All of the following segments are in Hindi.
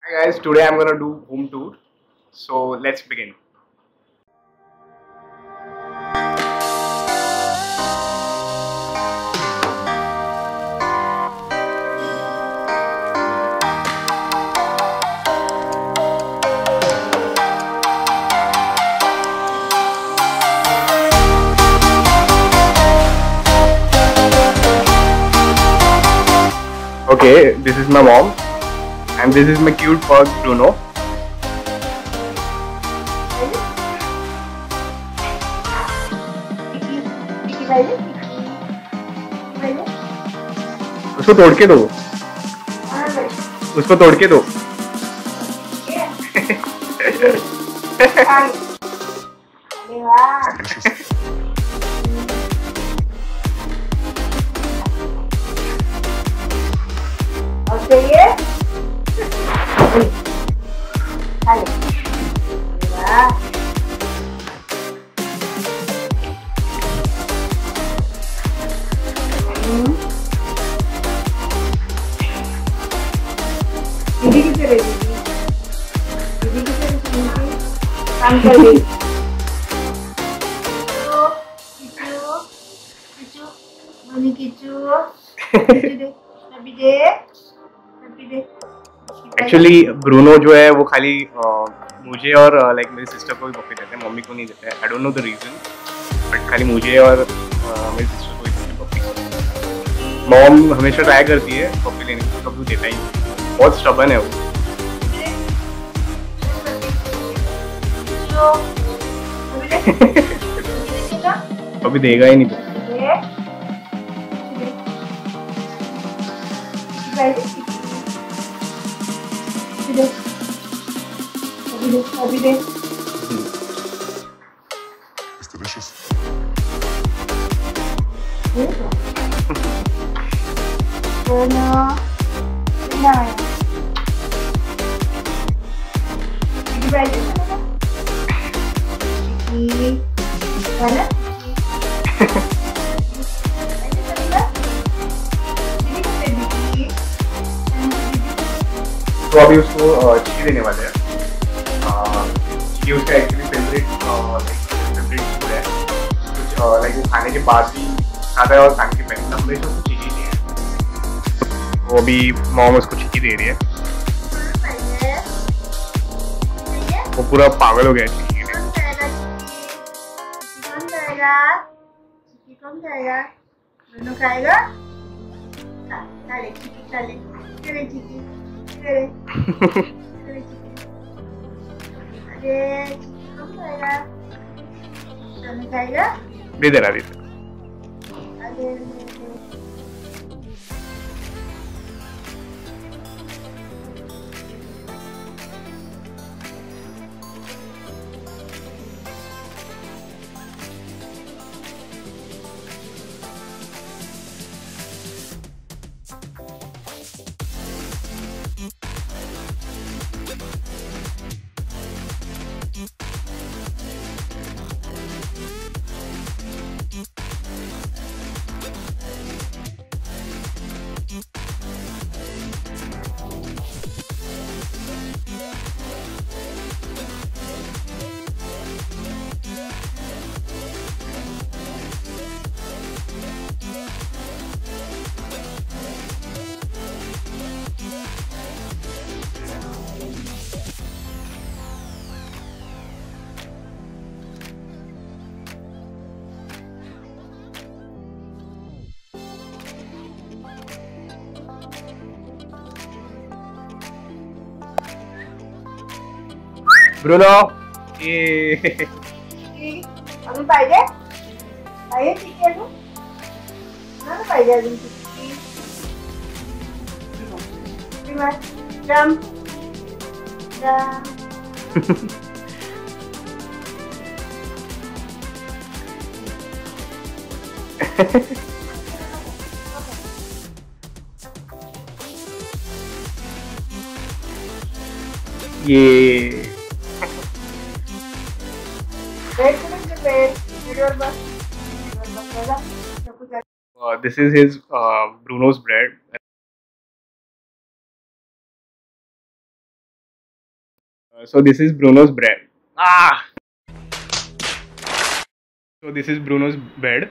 Hi guys, today I'm gonna do home tour. So let's begin. Okay, this is my mom, and this is my cute pug Bruno. उसको तोड़ के दो, उसको तोड़ के दो. दीदी किसे दे दीदी दीदी किसे दीदी काम कर ली किचू किचू मनी किचू अभी दे एक्चुअली ब्रूनो जो है वो खाली मुझे और लाइक मेरी सिस्टर को ही पपी देते हैं, मम्मी को नहीं देते हैं. I don't know the reason, but खाली मुझे और मेरी सिस्टर को ही देते हैं पपी. मॉम हमेशा ट्राई करती है पपी लेने की, कभी देता ही नहीं. बहुत स्टबर्न है वो. कभी देगा ही नहीं तो. अभी दे It's delicious. Bruno, Bruno. Did you write it? Chikki, mana? तो अभी उसको चिकी देने वाले हैं. चिकी उसका एक्चुअली फेवरेट फूड है. कुछ लाइक वो खाने के बाद भी खाता है और खाने के पहले हमेशा उसको चिकी दी है. वो अभी मॉम उसको चिकी दे रही है. वो पूरा पागल हो गया है चिकी के लिए. कौन खाएगा? ब्रूनो खाएगा? खा ले चिकी, खा ले. चले चिकी, चले. चले चिकी. अरे चिकी कौन खाएगा? ब्रूनो खाएगा? दे दे रहा है. अरे ब्रूनो ये अजून पाहिजे? पाहिजे चिकी अजून? नाही पाहिजे अजून चिकी. Jump jump. ये this is his Bruno's bread. So this is Bruno's bread. Ah! So this is Bruno's bed.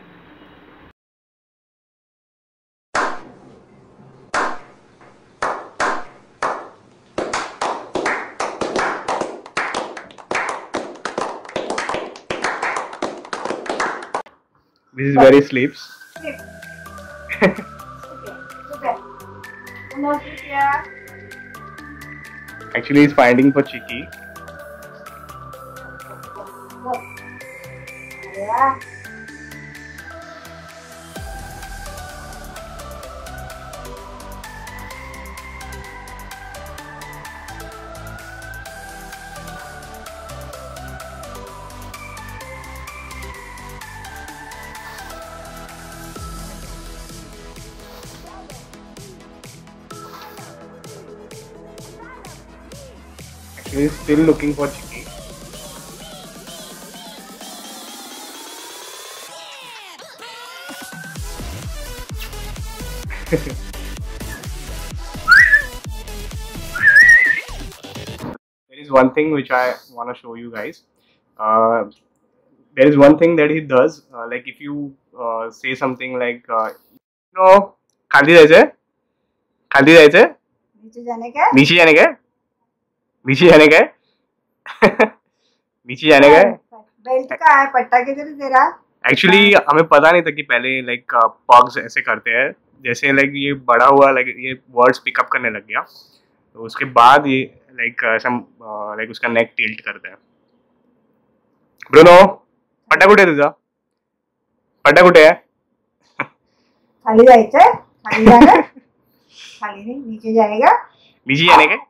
This is where he sleeps. Sleep. Okay. Super. Almost here. Actually, he's finding for chikki. Look. Yeah. Actually, he's still looking for chikki. There is one thing which I want to show you guys. There is one thing that he does. Like if you say something like, no, खाली जायचंय, खाली जायचंय, नीचे जाने का? नीचे जाने का, नीचे जाने का, नीचे जाने का. बेल्ट का है, पट्टा किधर तेरा? एक्चुअली हमें पता नहीं था कि पहले लाइक पग्स ऐसे करते हैं. जैसे लाइक ये बड़ा हुआ, लाइक ये वर्ड्स पिकअप करने लग गया, तो उसके बाद ये लाइक ऐसा लाइक उसका नेक टिल्ट करता है. ब्रूनो, पट्टा कुठे आहे तुझा? पट्टा कुठे आहे? खाली जायचंय? खाली जाना? खाली नहीं, नीचे जाएगा? नीचे जाने का.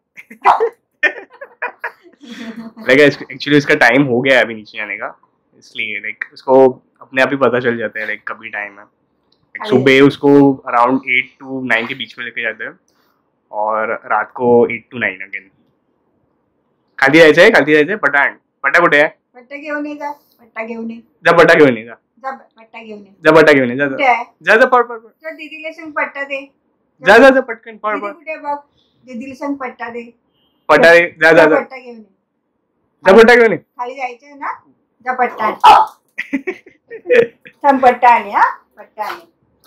लाइक एक्चुअली इसका टाइम हो गया है अभी नीचे जाने का, इसलिए लाइक उसको अपने आप ही पता चल जाता है लाइक कभी टाइम है. सुबह उसको अराउंड 8 to 9 के बीच में लेके जाते हैं और रात को 8 to 9 अगेन. खाली जायचंय, खाली जायचंय. पट्टा कुठे आहे? पट्टा घेऊन ये जा. पट्टा घेऊन ये. जा पट्टा घेऊन ये. जा पट्टा घेऊन ये. जा पट्टा घेऊन ये. जा कुठे आहे? जा पळ. तर दीदीला सांग पट्टा दे. जा पटकन पळ. दीदी कुठे बघ. दीदीला सांग पट्टा दे. पट्टा दे. जा पट्टा घेऊन ये. जा पट्टा घेऊन ये. खाली जायचंय ना? जा पट्टा आण. थांब पट्टा आण. हा पट्टा आण.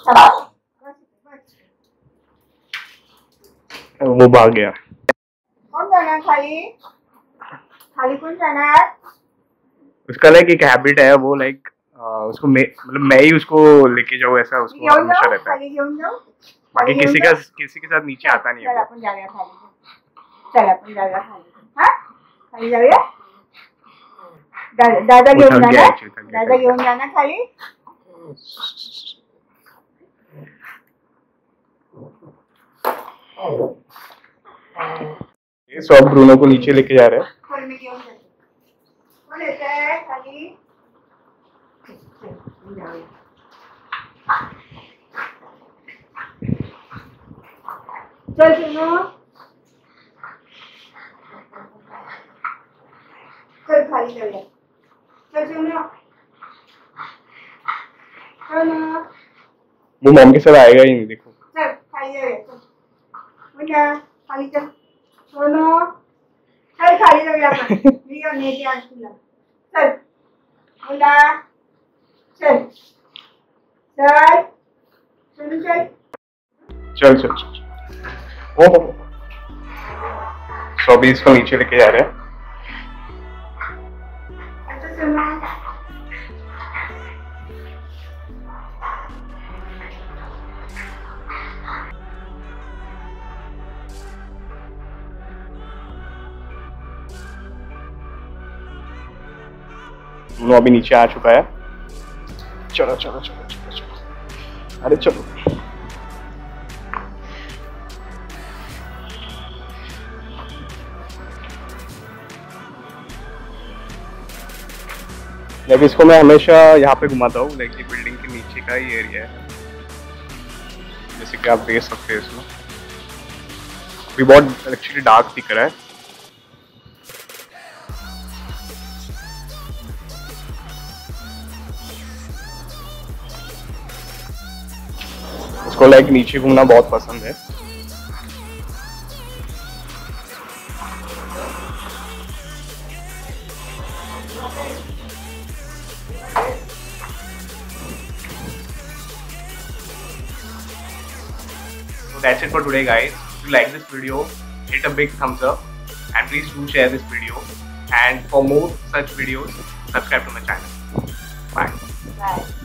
वो भाग गया. कौन जाणार खाली? खाली कौन जाणार? उसका लाइक एक हैबिट है, वो लाइक उसको मतलब मैं ही उसको लेके जाऊँ, ऐसा उसको हमेशा रहता है. खाली घेऊन जाऊ. बाकी किसी के साथ नीचे आता नहीं है. चल आपण जाऊया खाली. चल आपण जाऊया खाली. हा खाली जाऊया. दादा घेऊन जाणार. दादा घेऊन जाणार खाली. ये सब ब्रूनो को नीचे लेके जा रहे हैं. खोल में घेऊन जाते. कौन येत आहे खाली? चल सुनो. चल खाली जाऊया. चल सुनो. चल वो मॉम के साथ आएगा ही नहीं. देखो चल खाली जाऊया. चल खाली चल. सोनो चल खाली जाऊया आपण. मी नेते आज तुला. चल मुला चल. चल सोनू चल. चल. ओह, तो अभी इसको नीचे लेके जा रहे हैं. अच्छा सोनू. ब्रूनो अभी नीचे आ चुका है. चलो. अरे चलो. लाइक इसको मैं हमेशा यहाँ पे घुमाता हूँ. लाइक ये बिल्डिंग के नीचे का ही एरिया है, जैसे कि आप देख सकते हैं. इसमें अभी बहुत एक्चुअली डार्क दिख रहा है. इसको लाइक नीचे घूमना बहुत पसंद है. that's it for today, guys. If you like this video, hit a big thumbs up and please do share this video. And for more such videos, subscribe to my channel. Bye. Bye.